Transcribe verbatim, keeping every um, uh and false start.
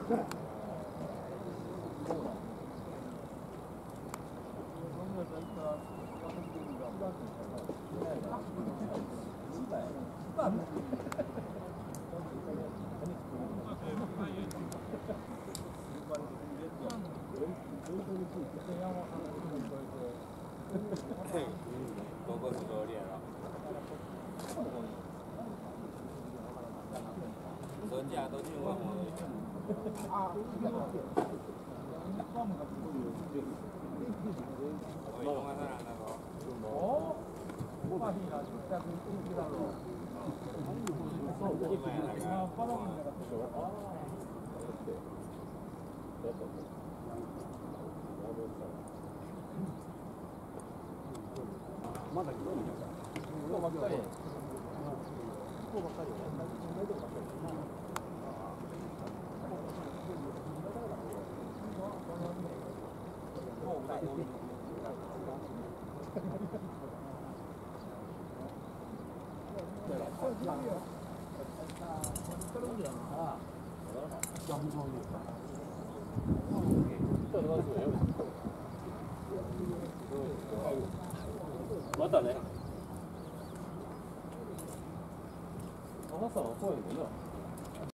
高校是多练了。暑假都去玩我一下。啊，我用完了那个。哦。まあいいな、近くに行くだろう。そう、今やなんか。バナナみたいなこと。ああ。まだ来てるんだ。ここばっかり。ここばっかりよね。大丈夫ばっかり。もう大丈夫。またね。朝は怖いもんな。